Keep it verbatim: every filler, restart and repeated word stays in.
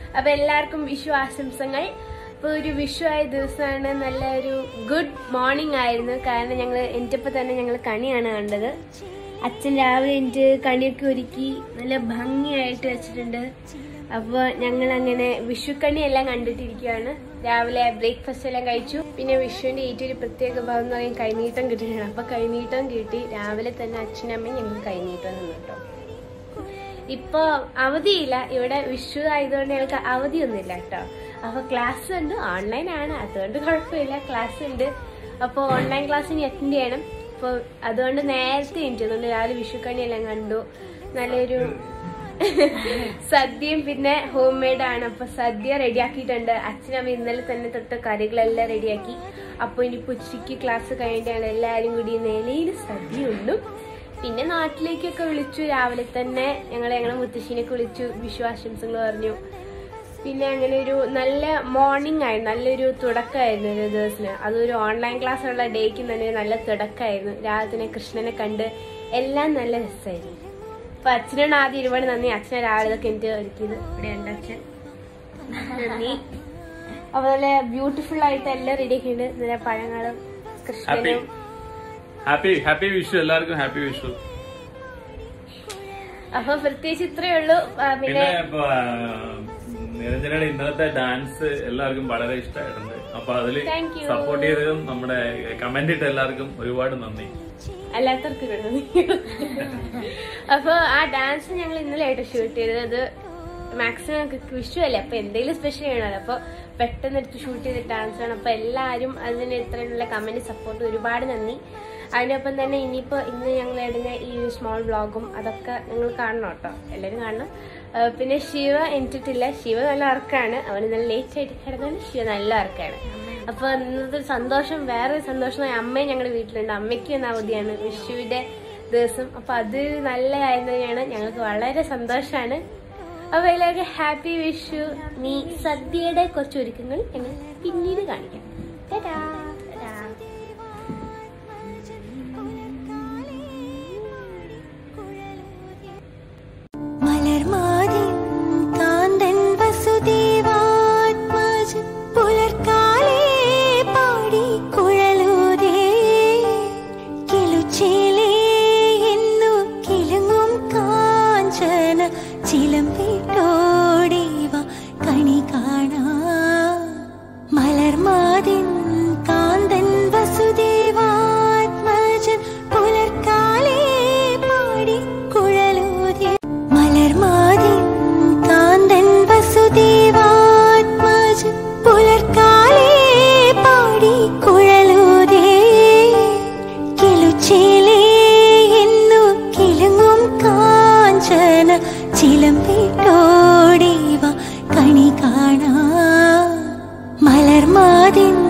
അപ്പോൾ എല്ലാവർക്കും വിഷു ആശംസകൾ. അപ്പോൾ ഒരു വിഷു ആയ ദിവസമാണ്, നല്ലൊരു ഗുഡ് മോർണിംഗ് ആയിരുന്നു. കാരണം ഞങ്ങൾ എനിക്കപ്പോൾ തന്നെ ഞങ്ങൾ കണിയാണ് കണ്ടത്. അച്ഛൻ രാവിലെ എനിക്ക് കണിയൊക്കെ ഒരുക്കി നല്ല ഭംഗിയായിട്ട് വെച്ചിട്ടുണ്ട്. അപ്പോൾ ഞങ്ങൾ അങ്ങനെ വിഷുക്കണി എല്ലാം കണ്ടിട്ടിരിക്കുകയാണ്. രാവിലെ ബ്രേക്ക്ഫാസ്റ്റ് എല്ലാം കഴിച്ചു. പിന്നെ വിഷുവിൻ്റെ ഏറ്റവും ഒരു പ്രത്യേക ഭാഗം എന്ന് പറയുന്നത് കൈനീട്ടം കിട്ടിയിട്ടുണ്ട്. അപ്പോൾ കൈനീട്ടം കിട്ടി. രാവിലെ തന്നെ അച്ഛനും അമ്മയും ഞങ്ങൾ കൈനീട്ടം നിന്ന് കേട്ടോ. ഇപ്പോൾ അവധിയില്ല, ഇവിടെ വിഷു ആയതുകൊണ്ട് ഞങ്ങൾക്ക് അവധിയൊന്നുമില്ല കേട്ടോ. അപ്പോൾ ക്ലാസ് ഉണ്ട്, ഓൺലൈനാണ്, അതുകൊണ്ട് കുഴപ്പമില്ല. ക്ലാസ് ഉണ്ട്. അപ്പോൾ ഓൺലൈൻ ക്ലാസ് ഇനി അറ്റൻഡ് ചെയ്യണം. അപ്പോൾ അതുകൊണ്ട് നേരത്തെ എനിക്കുന്നുണ്ട്. രാവിലെ വിഷുക്കണിയെല്ലാം കണ്ടു. നല്ലൊരു സദ്യയും പിന്നെ ഹോം മെയ്ഡ് ആണ്. അപ്പൊ സദ്യ റെഡിയാക്കിയിട്ടുണ്ട്. അച്ഛനമ്മ ഇന്നലെ തന്നെ തൊട്ട് കറികളെല്ലാം റെഡിയാക്കി. അപ്പോൾ ഇനി ഉച്ചയ്ക്ക് ക്ലാസ് കഴിഞ്ഞിട്ടാണ് എല്ലാവരും കൂടി നിലയിൽ സദ്യ ഉണ്ടും. പിന്നെ നാട്ടിലേക്കൊക്കെ വിളിച്ചു. രാവിലെ തന്നെ ഞങ്ങൾ ഞങ്ങളെ മുത്തശ്ശീനൊക്കെ വിളിച്ചു, വിഷു ആശംസകൾ പറഞ്ഞു. പിന്നെ അങ്ങനെ ഒരു നല്ല മോർണിംഗ് ആയിരുന്നു, നല്ലൊരു തുടക്കമായിരുന്നു ഒരു ദിവസത്തിന്. അതൊരു ഓൺലൈൻ ക്ലാസ് ഉള്ള ഡേക്ക് തന്നെ നല്ല തുടക്കമായിരുന്നു. രാവിലെ തന്നെ കൃഷ്ണനെ കണ്ട് എല്ലാം നല്ല രസമായിരുന്നു. അപ്പൊ അച്ഛനോട് ആദ്യം ഒരുപാട് നന്ദി. അച്ഛനെ രാവിലെ ഇതൊക്കെ എനിക്ക് ഒരുക്കിയത്. ഇവിടെ ഉണ്ട് അച്ഛൻ, നന്ദി. അപ്പൊ നല്ല ബ്യൂട്ടിഫുൾ ആയിട്ട് എല്ലാം റെഡി ആക്കിയിട്ടുണ്ട്. നല്ല പഴങ്ങളും കൃഷ്ണനും. ഹാപ്പി ഹാപ്പി വിഷു എല്ലാവർക്കും, ഹാപ്പി വിഷു. അപ്പൊ പ്രത്യേകിച്ച് ഇത്രയേ ഉള്ളൂ. പിന്നെ നിരഞ്ജനയുടെ ഇന്നലത്തെ ഡാൻസ് എല്ലാവർക്കും വളരെ ഇഷ്ടമായിട്ടുണ്ട്. അപ്പൊ അതില് സപ്പോർട്ട് ചെയ്തതും നമ്മുടെ കമന്റ് ഇട്ട എല്ലാവർക്കും ഒരുപാട് നന്ദി. അല്ലാത്തവർക്കും. അപ്പൊ ആ ഡാൻസ് ഞങ്ങൾ ഇന്നലെ ആയിട്ട് ഷൂട്ട് ചെയ്തത്. അത് മാക്സിമം വിഷു അല്ലേ, അപ്പൊ എന്തെങ്കിലും സ്പെഷ്യൽ ചെയ്യണമല്ലോ. അപ്പൊ പെട്ടെന്ന് എടുത്ത് ഷൂട്ട് ചെയ്ത ഡാൻസ് ആണ്. അപ്പൊ എല്ലാവരും അതിന് ഇത്രയുള്ള കമന്റ് സപ്പോർട്ട് ഒരുപാട് നന്ദി. അതിനൊപ്പം തന്നെ ഇനിയിപ്പോ ഇന്ന് ഞങ്ങൾ ഇടുന്ന ഈ ഒരു സ്മോൾ വ്ളോഗും അതൊക്കെ നിങ്ങൾ കാണണം കേട്ടോ, എല്ലാവരും കാണണം. പിന്നെ ശിവ എനിട്ടിട്ടില്ല. ശിവ നല്ല ഉറക്കാണ്. അവന് നല്ല ലേറ്റ് ആയിട്ട് കിടന്നാലും ശിവ നല്ല ഉറക്കാണ്. അപ്പൊ ഇന്നത്തെ സന്തോഷം, വേറെ സന്തോഷം. അമ്മയും ഞങ്ങളുടെ വീട്ടിലുണ്ട്. അമ്മയ്ക്ക് ഇന്ന് അവധിയാണ് വിഷുവിന്റെ ദിവസം. അപ്പൊ അത് നല്ല കാര്യം തന്നെയാണ്, ഞങ്ങൾക്ക് വളരെ സന്തോഷമാണ്. അപ്പൊ എല്ലാവർക്കും ഹാപ്പി വിഷു. നീ സദ്യയുടെ കുറച്ച് ഒരുക്കങ്ങൾ ഞങ്ങൾ പിന്നീട് കാണിക്കാം. ടാറ്റാ. ചിലമ്പിട്ടോടിവ കണി കാണാ മലർമാതിൻ